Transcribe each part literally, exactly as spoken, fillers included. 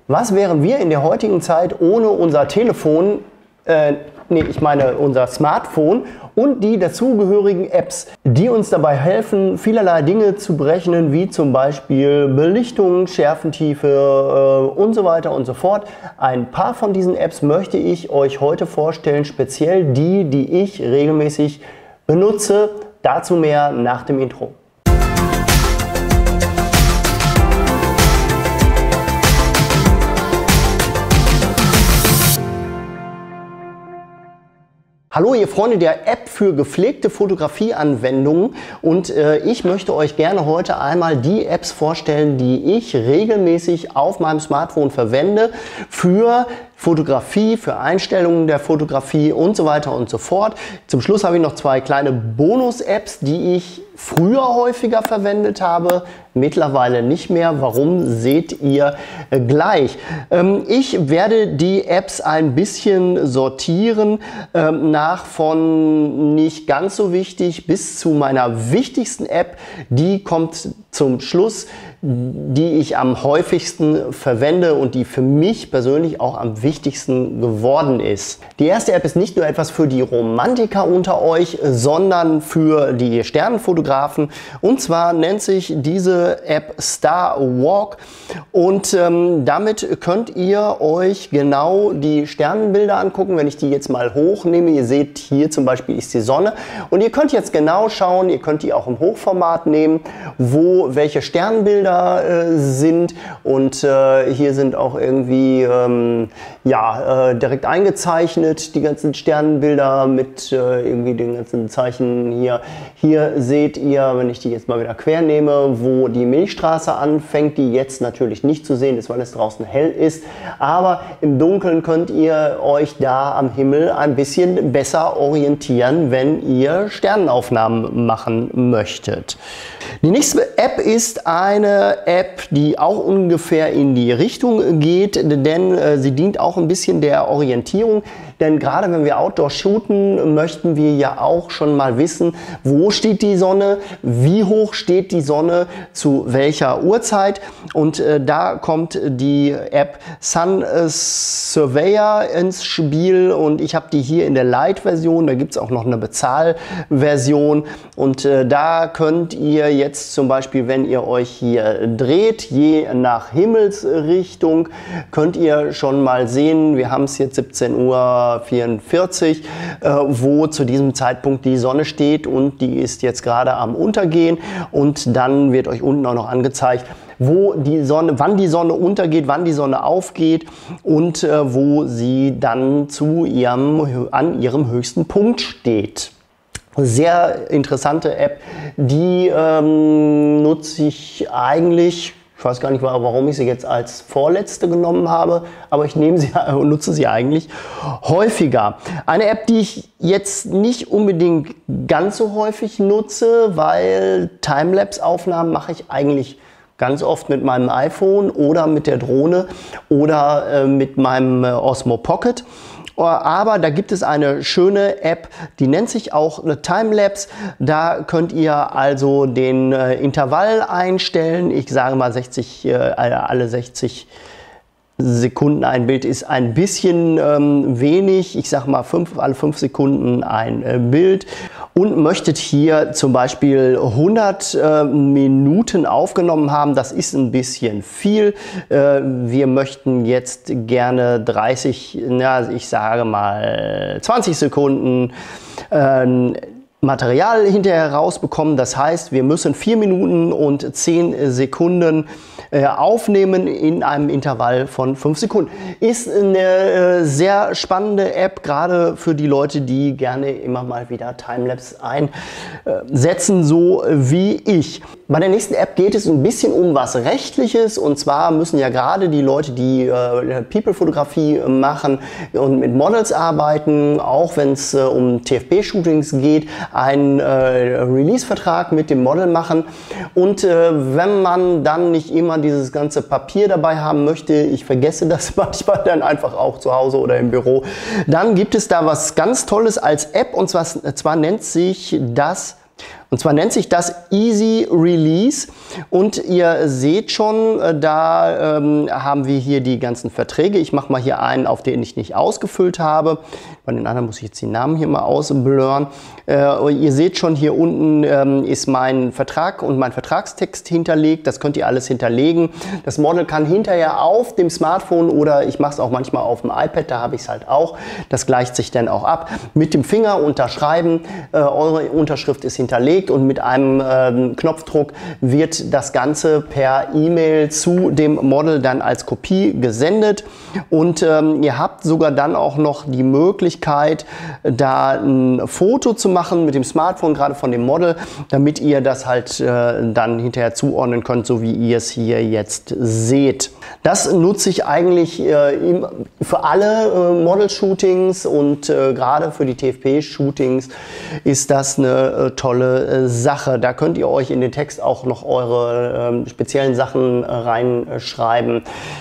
Was wären wir in der heutigen Zeit ohne unser Telefon, äh, nee, ich meine unser Smartphone und die dazugehörigen Apps, die uns dabei helfen, vielerlei Dinge zu berechnen, wie zum Beispiel Belichtung, Schärfentiefe äh, und so weiter und so fort. Ein paar von diesen Apps möchte ich euch heute vorstellen, speziell die, die ich regelmäßig benutze. Dazu mehr nach dem Intro. Hallo ihr Freunde der App für gepflegte Fotografieanwendungen, und äh, ich möchte euch gerne heute einmal die Apps vorstellen, die ich regelmäßig auf meinem Smartphone verwende für Fotografie, für Einstellungen der Fotografie und so weiter und so fort. Zum Schluss habe ich noch zwei kleine Bonus-Apps, die ich früher häufiger verwendet habe, mittlerweile nicht mehr. Warum, seht ihr gleich. Ähm, ich werde die Apps ein bisschen sortieren, ähm, nach von nicht ganz so wichtig bis zu meiner wichtigsten App. Die kommt zum Schluss, die ich am häufigsten verwende und die für mich persönlich auch am wichtigsten geworden ist. Die erste App ist nicht nur etwas für die Romantiker unter euch, sondern für die Sternenfotografen. Und zwar nennt sich diese App Star Walk, und ähm, damit könnt ihr euch genau die Sternenbilder angucken. Wenn ich die jetzt mal hochnehme, ihr seht hier zum Beispiel ist die Sonne, und ihr könnt jetzt genau schauen, ihr könnt die auch im Hochformat nehmen, wo welche Sternbilder äh, sind, und äh, hier sind auch irgendwie ähm, ja, äh, direkt eingezeichnet die ganzen Sternbilder mit äh, irgendwie den ganzen Zeichen hier. Hier seht ihr, wenn ich die jetzt mal wieder quer nehme, wo die Milchstraße anfängt, die jetzt natürlich nicht zu sehen ist, weil es draußen hell ist, aber im Dunkeln könnt ihr euch da am Himmel ein bisschen besser orientieren, wenn ihr Sternenaufnahmen machen möchtet. Die nächste App ist eine App, die auch ungefähr in die Richtung geht, denn äh, sie dient auch ein bisschen der Orientierung. Denn gerade wenn wir Outdoor shooten, möchten wir ja auch schon mal wissen, wo steht die Sonne, wie hoch steht die Sonne, zu welcher Uhrzeit. Und äh, da kommt die App Sun Surveyor ins Spiel, und ich habe die hier in der Light-Version. Da gibt es auch noch eine Bezahlversion, und äh, da könnt ihr jetzt zum Beispiel, wenn ihr euch hier dreht, je nach Himmelsrichtung, könnt ihr schon mal sehen, wir haben es jetzt siebzehn Uhr vierundvierzig, äh, wo zu diesem Zeitpunkt die Sonne steht, und die ist jetzt gerade am Untergehen, und dann wird euch unten auch noch angezeigt, wo die Sonne, wann die Sonne untergeht, wann die Sonne aufgeht, und äh, wo sie dann zu ihrem, an ihrem höchsten Punkt steht. Sehr interessante App, die ähm, nutze ich eigentlich, ich weiß gar nicht, warum ich sie jetzt als vorletzte genommen habe, aber ich nehme sie und nutze sie eigentlich häufiger. Eine App, die ich jetzt nicht unbedingt ganz so häufig nutze, weil Timelapse-Aufnahmen mache ich eigentlich ganz oft mit meinem iPhone oder mit der Drohne oder äh, mit meinem äh, Osmo Pocket. Aber da gibt es eine schöne App, die nennt sich auch eine Timelapse. Da könnt ihr also den äh, Intervall einstellen. Ich sage mal sechzig, äh, alle sechzig Sekunden ein Bild ist ein bisschen ähm, wenig. Ich sage mal fünf, alle fünf Sekunden ein äh, Bild. Und möchtet hier zum Beispiel hundert äh, Minuten aufgenommen haben. Das ist ein bisschen viel. Äh, wir möchten jetzt gerne dreißig, na, ich sage mal zwanzig Sekunden äh, Material hinterher rausbekommen. Das heißt, wir müssen vier Minuten und zehn Sekunden äh, aufnehmen in einem Intervall von fünf Sekunden. Ist eine äh, sehr spannende App, gerade für die Leute, die gerne immer mal wieder Timelapse einsetzen, so wie ich. Bei der nächsten App geht es ein bisschen um was Rechtliches, und zwar müssen ja gerade die Leute, die äh, People-Fotografie machen und mit Models arbeiten, auch wenn es äh, um T F P-Shootings geht, einen äh, Release-Vertrag mit dem Model machen. Und äh, wenn man dann nicht immer dieses ganze Papier dabei haben möchte, ich vergesse das manchmal dann einfach auch zu Hause oder im Büro, dann gibt es da was ganz Tolles als App, und zwar, zwar nennt sich das Und zwar nennt sich das Easy Release. Und ihr seht schon, äh, da ähm, haben wir hier die ganzen Verträge. Ich mache mal hier einen, auf den ich nicht ausgefüllt habe. Bei den anderen muss ich jetzt die Namen hier mal ausblurren. Äh, ihr seht schon, hier unten ähm, ist mein Vertrag und mein Vertragstext hinterlegt. Das könnt ihr alles hinterlegen. Das Model kann hinterher auf dem Smartphone oder ich mache es auch manchmal auf dem iPad, da habe ich es halt auch. Das gleicht sich dann auch ab. Mit dem Finger unterschreiben, äh, eure Unterschrift ist hinterlegt und mit einem äh, Knopfdruck wird das Ganze per E-Mail zu dem Model dann als Kopie gesendet. Und ähm, ihr habt sogar dann auch noch die Möglichkeit, da ein Foto zu machen mit dem Smartphone, gerade von dem Model, damit ihr das halt äh, dann hinterher zuordnen könnt, so wie ihr es hier jetzt seht. Das nutze ich eigentlich äh, für alle äh, Model-Shootings und äh, gerade für die T F P-Shootings ist das eine äh, tolle äh, Sache. Da könnt ihr euch in den Text auch noch eure äh, speziellen Sachen äh, reinschreiben,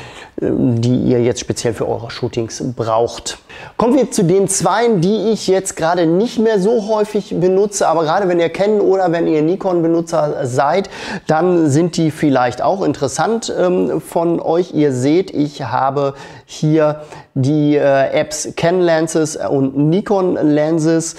die ihr jetzt speziell für eure Shootings braucht. Kommen wir zu den zweien, die ich jetzt gerade nicht mehr so häufig benutze, aber gerade wenn ihr Canon oder wenn ihr Nikon-Benutzer seid, dann sind die vielleicht auch interessant ähm, von euch. Ihr seht, ich habe hier die äh, Apps Canon Lenses und Nikon Lenses.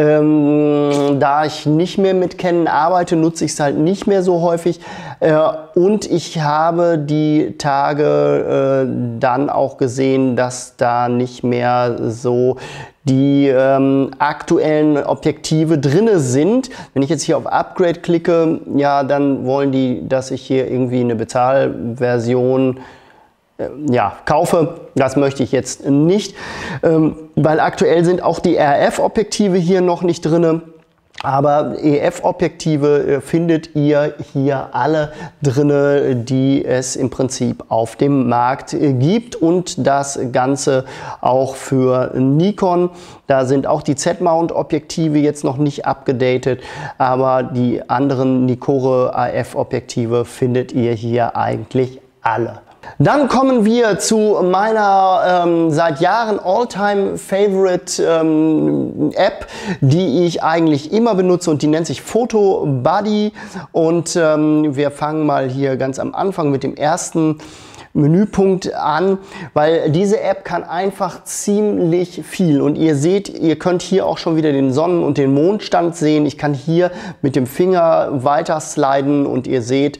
Ähm, da ich nicht mehr mit Canon arbeite, nutze ich es halt nicht mehr so häufig. Äh, und ich habe die Tage äh, dann auch gesehen, dass da nicht mehr so die ähm, aktuellen Objektive drinne sind. Wenn ich jetzt hier auf Upgrade klicke, ja, dann wollen die, dass ich hier irgendwie eine Bezahlversion äh, ja, kaufe. Das möchte ich jetzt nicht, ähm, weil aktuell sind auch die R F-Objektive hier noch nicht drinne. Aber E F-Objektive findet ihr hier alle drinne, die es im Prinzip auf dem Markt gibt, und das Ganze auch für Nikon. Da sind auch die Z-Mount-Objektive jetzt noch nicht abgedatet, aber die anderen Nikkore A F-Objektive findet ihr hier eigentlich alle. Dann kommen wir zu meiner ähm, seit Jahren All-Time Favorite ähm, App, die ich eigentlich immer benutze, und die nennt sich Photo Buddy. Und ähm, wir fangen mal hier ganz am Anfang mit dem ersten Menüpunkt an, weil diese App kann einfach ziemlich viel, und ihr seht, ihr könnt hier auch schon wieder den Sonnen- und den Mondstand sehen. Ich kann hier mit dem Finger weiter sliden und ihr seht,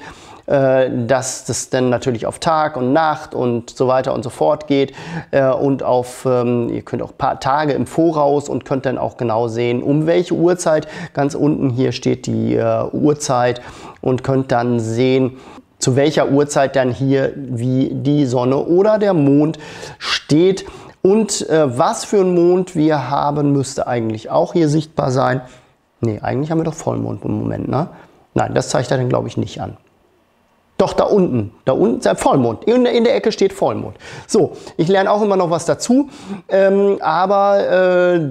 dass das dann natürlich auf Tag und Nacht und so weiter und so fort geht, und auf, ihr könnt auch ein paar Tage im Voraus und könnt dann auch genau sehen, um welche Uhrzeit. Ganz unten hier steht die Uhrzeit und könnt dann sehen, zu welcher Uhrzeit dann hier wie die Sonne oder der Mond steht. Und äh, was für ein Mond wir haben, müsste eigentlich auch hier sichtbar sein. Ne, eigentlich haben wir doch Vollmond im Moment, ne? Nein, das zeigt er dann, glaube ich, nicht an. Doch, da unten, da unten ist der Vollmond. In der, in der Ecke steht Vollmond. So, ich lerne auch immer noch was dazu, ähm, aber äh,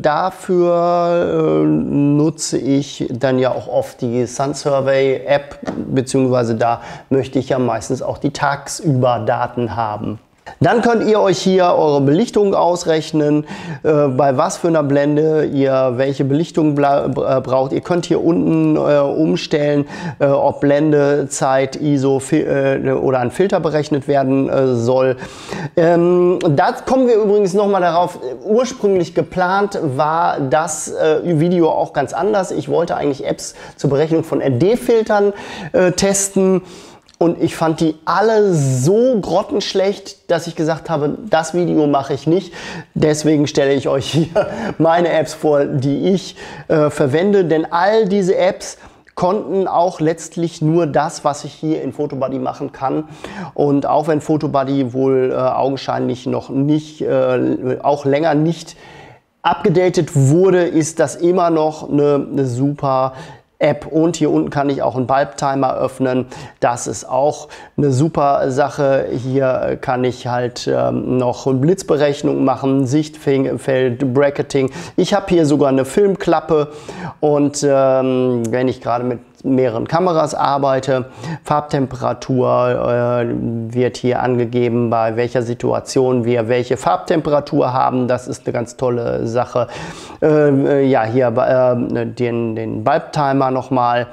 dafür äh, nutze ich dann ja auch oft die Sun Survey App, beziehungsweise da möchte ich ja meistens auch die tagsüber Daten haben. Dann könnt ihr euch hier eure Belichtung ausrechnen, äh, bei was für einer Blende ihr welche Belichtung braucht. Ihr könnt hier unten äh, umstellen, äh, ob Blendezeit, I S O äh, oder ein Filter berechnet werden äh, soll. Ähm, da kommen wir übrigens nochmal darauf. Ursprünglich geplant war das äh, Video auch ganz anders. Ich wollte eigentlich Apps zur Berechnung von N D-Filtern äh, testen. Und ich fand die alle so grottenschlecht, dass ich gesagt habe, das Video mache ich nicht. Deswegen stelle ich euch hier meine Apps vor, die ich äh, verwende. Denn all diese Apps konnten auch letztlich nur das, was ich hier in Photo Buddy machen kann. Und auch wenn Photo Buddy wohl äh, augenscheinlich noch nicht, äh, auch länger nicht abgedatet wurde, ist das immer noch eine, eine super App. Und hier unten kann ich auch einen Bulb-Timer öffnen. Das ist auch eine super Sache. Hier kann ich halt ähm, noch eine Blitzberechnung machen, Sichtfeld, Bracketing. Ich habe hier sogar eine Filmklappe, und ähm, wenn ich gerade mit mehreren Kameras arbeite, Farbtemperatur äh, wird hier angegeben, bei welcher Situation wir welche Farbtemperatur haben. Das ist eine ganz tolle Sache. Äh, ja, hier äh, den, den Bulb-Timer nochmal.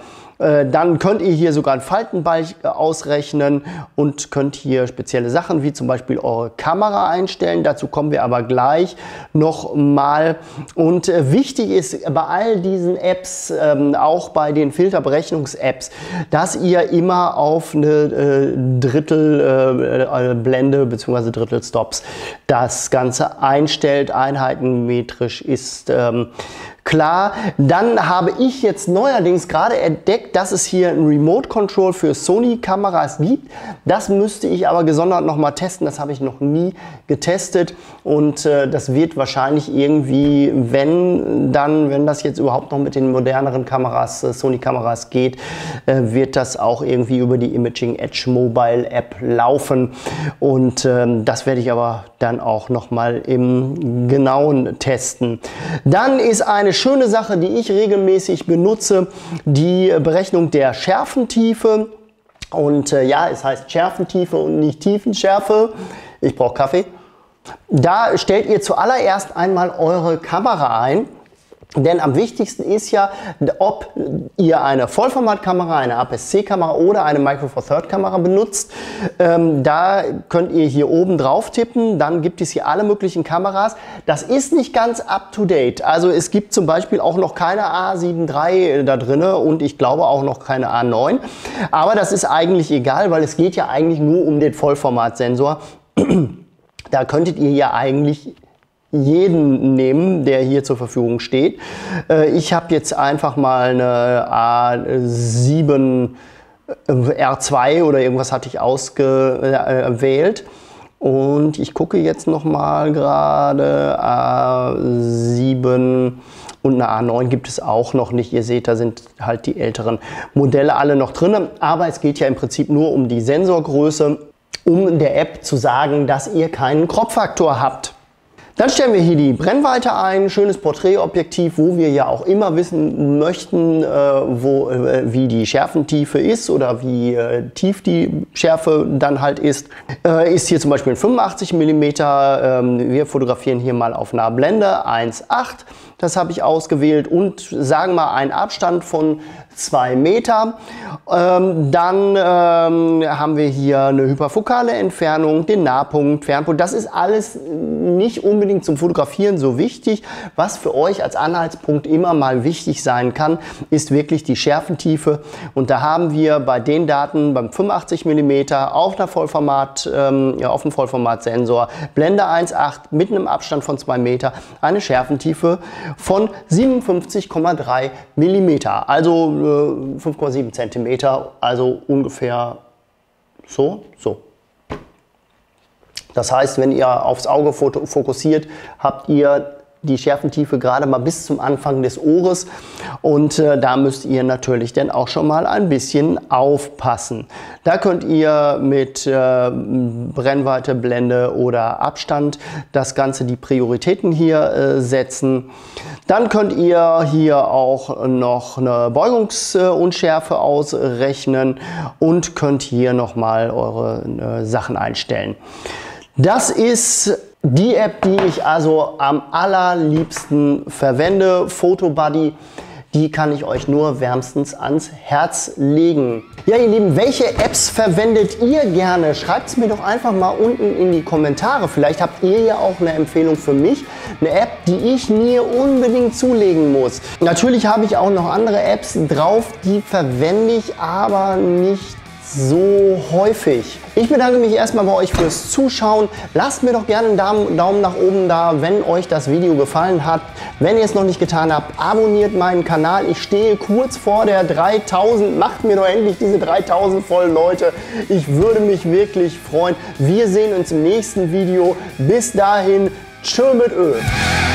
Dann könnt ihr hier sogar einen Faltenbalg ausrechnen und könnt hier spezielle Sachen wie zum Beispiel eure Kamera einstellen. Dazu kommen wir aber gleich noch mal. Und wichtig ist bei all diesen Apps, auch bei den Filterberechnungs-Apps, dass ihr immer auf eine Drittelblende bzw. Drittelstops das Ganze einstellt. Einheitenmetrisch ist ähm, klar. Dann habe ich jetzt neuerdings gerade entdeckt, dass es hier ein Remote Control für Sony-Kameras gibt. Das müsste ich aber gesondert noch mal testen. Das habe ich noch nie getestet und äh, das wird wahrscheinlich irgendwie, wenn dann, wenn das jetzt überhaupt noch mit den moderneren Kameras, äh, Sony-Kameras geht, äh, wird das auch irgendwie über die Imaging Edge Mobile App laufen und ähm, das werde ich aber dann auch noch mal im Genauen testen. Dann ist eine schöne Sache, die ich regelmäßig benutze, die Berechnung der Schärfentiefe. Und äh, ja, es heißt Schärfentiefe und nicht Tiefenschärfe. Ich brauche Kaffee. Da stellt ihr zuallererst einmal eure Kamera ein. Denn am wichtigsten ist ja, ob ihr eine Vollformatkamera, eine A P S C-Kamera oder eine Micro Four Third-Kamera benutzt. Ähm, da könnt ihr hier oben drauf tippen, dann gibt es hier alle möglichen Kameras. Das ist nicht ganz up-to-date. Also es gibt zum Beispiel auch noch keine A sieben drei da drin und ich glaube auch noch keine A neun. Aber das ist eigentlich egal, weil es geht ja eigentlich nur um den Vollformatsensor. Da könntet ihr ja eigentlich jeden nehmen, der hier zur Verfügung steht. Äh, ich habe jetzt einfach mal eine A sieben R zwei oder irgendwas hatte ich ausgewählt. Und ich gucke jetzt noch mal gerade, A sieben und eine A neun gibt es auch noch nicht. Ihr seht, da sind halt die älteren Modelle alle noch drin. Aber es geht ja im Prinzip nur um die Sensorgröße, um der App zu sagen, dass ihr keinen Crop-Faktor habt. Dann stellen wir hier die Brennweite ein, schönes Porträtobjektiv, wo wir ja auch immer wissen möchten, äh, wo, äh, wie die Schärfentiefe ist oder wie äh, tief die Schärfe dann halt ist. Äh, ist hier zum Beispiel ein fünfundachtzig Millimeter, ähm, wir fotografieren hier mal auf einer Blende eins Komma acht, das habe ich ausgewählt und sagen mal einen Abstand von zwei Meter. Ähm, dann ähm, haben wir hier eine hyperfokale Entfernung, den Nahpunkt, Fernpunkt. Das ist alles nicht unbedingt zum Fotografieren so wichtig. Was für euch als Anhaltspunkt immer mal wichtig sein kann, ist wirklich die Schärfentiefe. Und da haben wir bei den Daten beim fünfundachtzig Millimeter auf einer Vollformat, ähm, ja, auf dem Vollformatsensor Blende eins Komma acht mit einem Abstand von zwei Meter eine Schärfentiefe von siebenundfünfzig Komma drei Millimeter. Also fünf Komma sieben Zentimeter, also ungefähr so, so. Das heißt, wenn ihr aufs Auge fokussiert, habt ihr die Schärfentiefe gerade mal bis zum Anfang des Ohres und äh, da müsst ihr natürlich dann auch schon mal ein bisschen aufpassen. Da könnt ihr mit äh, Brennweite, Blende oder Abstand das Ganze, die Prioritäten hier äh, setzen. Dann könnt ihr hier auch noch eine Beugungsunschärfe ausrechnen und könnt hier nochmal eure äh, Sachen einstellen. Das ist die App, die ich also am allerliebsten verwende, PhotoBuddy. Die kann ich euch nur wärmstens ans Herz legen. Ja, ihr Lieben, welche Apps verwendet ihr gerne? Schreibt es mir doch einfach mal unten in die Kommentare. Vielleicht habt ihr ja auch eine Empfehlung für mich. Eine App, die ich mir unbedingt zulegen muss. Natürlich habe ich auch noch andere Apps drauf, die verwende ich aber nicht so häufig. Ich bedanke mich erstmal bei euch fürs Zuschauen. Lasst mir doch gerne einen Daumen, Daumen nach oben da, wenn euch das Video gefallen hat. Wenn ihr es noch nicht getan habt, abonniert meinen Kanal. Ich stehe kurz vor der dreitausend. Macht mir doch endlich diese dreitausend voll, Leute. Ich würde mich wirklich freuen. Wir sehen uns im nächsten Video. Bis dahin, tschö mit Ö.